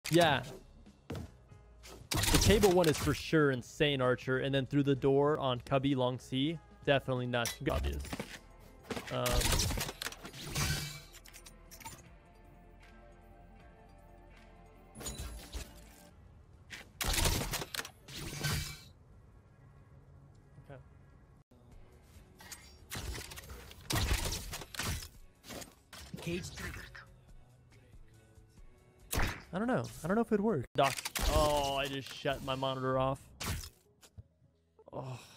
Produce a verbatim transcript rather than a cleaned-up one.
Yeah. The table one is for sure insane archer, and then through the door on cubby long C, definitely not too obvious. Um, okay. Cage triggered. I don't know. I don't know if it worked. Doc. Oh, I just shut my monitor off. Oh.